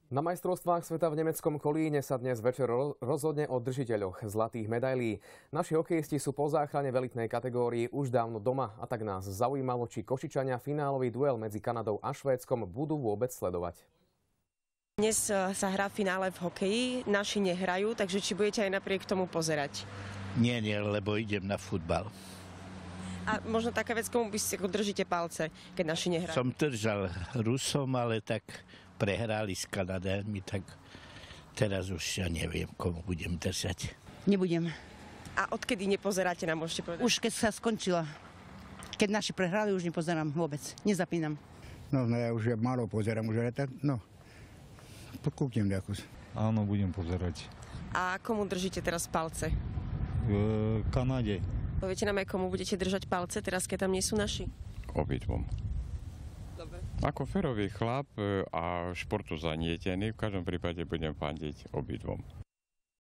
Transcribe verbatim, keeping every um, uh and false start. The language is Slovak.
Na majstrovstvách sveta v nemeckom Kolíne sa dnes večer rozhodne o držiteľoch zlatých medailí. Naši hokejisti sú po záchrane v elitnej kategórii už dávno doma a tak nás zaujímalo, či Košičania finálový duel medzi Kanadou a Švédskom budú vôbec sledovať. Dnes sa hrá finále v hokeji, naši nehrajú, takže či budete aj napriek tomu pozerať? Nie, nie, lebo idem na futbal. A možno taká vec, komu by ste ako držíte palce, keď naši nehrajú? Som držal Rusom, ale tak prehrali s Kanadami, tak teraz už ja neviem, komu budem držať. Nebudem. A odkedy nepozeráte, nám môžete povedať? Už keď sa skončila. Keď naši prehrali, už nepozerám vôbec. Nezapínam. No, no ja už málo pozerám, už aj tak, no. Pokúknem nejakú. Áno, budem pozerať. A komu držíte teraz palce? V Kanade. Poviete nám aj, komu budete držať palce teraz, keď tam nie sú naši? Obidvom. Dobre. Ako férový chlap a športu zanietený, v každom prípade budem fandiť obidvom.